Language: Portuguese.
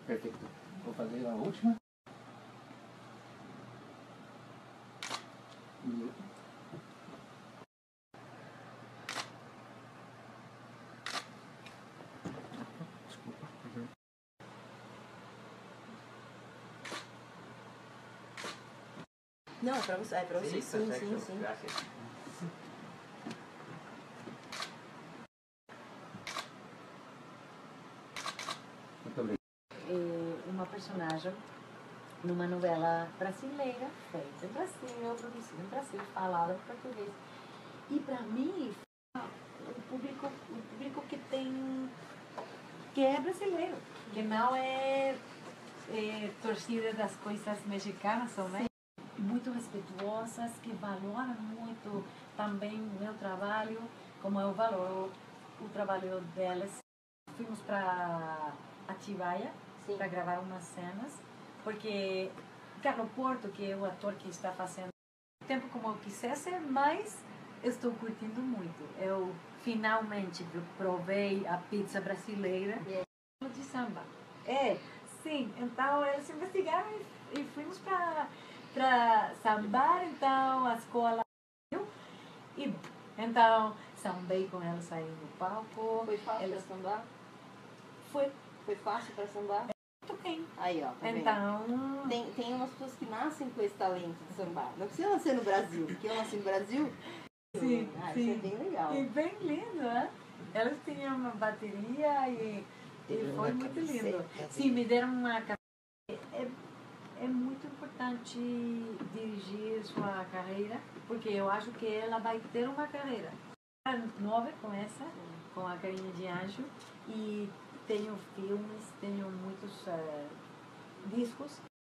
Perfeito. Vou fazer a última. Desculpa. Não, é pra você, sim. Gracias. Muito obrigado. Uma personagem numa novela brasileira, feita em Brasil, produzida em Brasil, falada em português. E para mim, o público que é brasileiro, que não é torcida das coisas mexicanas também. Muito respeituosas, que valoram muito também o meu trabalho, como eu valoro o trabalho delas. Fomos para Atibaia para gravar umas cenas, porque Carlos Porto, que é o ator que está fazendo o tempo como eu quisesse, mas eu estou curtindo muito. Eu finalmente provei a pizza brasileira de samba. Sim, então eles investigaram e fomos para sambar, então, a escola. E então, sambei com elas aí no palco. Foi fácil para sambar? Foi fácil para sambar? Muito bem. Aí, ó, tá então... Tem umas pessoas que nascem com esse talento de sambar. Não precisa nascer no Brasil, porque eu nasci no Brasil. Sim, isso é bem legal. E bem lindo, né? Elas tinham uma bateria e foi muito lindo. Sim, me deram uma... É muito importante dirigir sua carreira, porque eu acho que ela vai ter uma carreira. Nova começa com A Carinha de Anjo e tenho filmes, tenho muitos discos.